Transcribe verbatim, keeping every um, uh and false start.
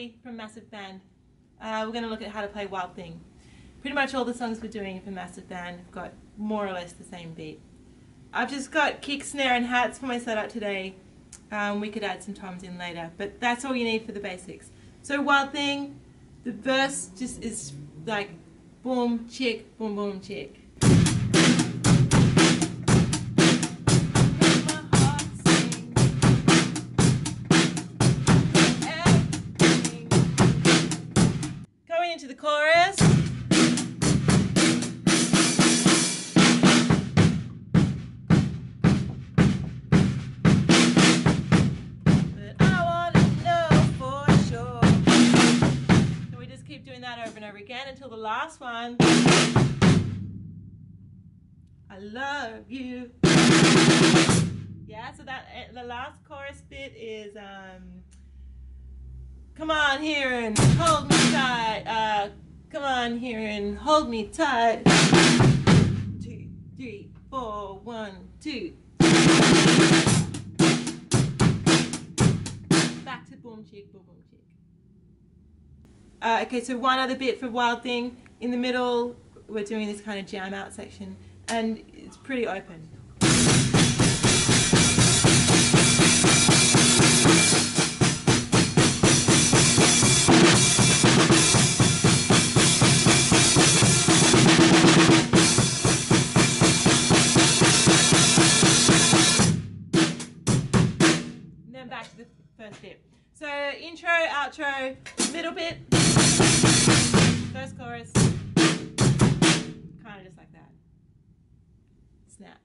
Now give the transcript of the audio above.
Bree from Massive Band. Uh, we're going to look at how to play Wild Thing. Pretty much all the songs we're doing for Massive Band have got more or less the same beat. I've just got kick, snare and hats for my setup today. Um, we could add some toms in later, but that's all you need for the basics. So Wild Thing, the verse just is like boom, chick, boom, boom, chick. Going into the chorus. That over and over again until the last one. I love you. Yeah, so that the last chorus bit is um come on here and hold me tight. Uh come on here and hold me tight. Two, three, four, one, two. Back to boom chick, boom boom chick. Uh, okay, so one other bit for Wild Thing. In the middle, we're doing this kind of jam out section, and it's pretty open. And then back to the first bit. So intro, outro, middle bit, first chorus, kind of just like that. Snap.